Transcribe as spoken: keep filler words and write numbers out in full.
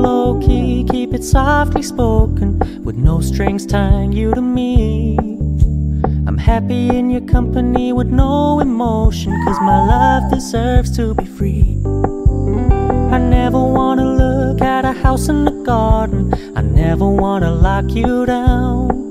low key, keep it softly spoken, with no strings tying you to me. I'm happy in your company with no emotion, cause my love deserves to be free. I never wanna look at a house in the garden, I never wanna lock you down.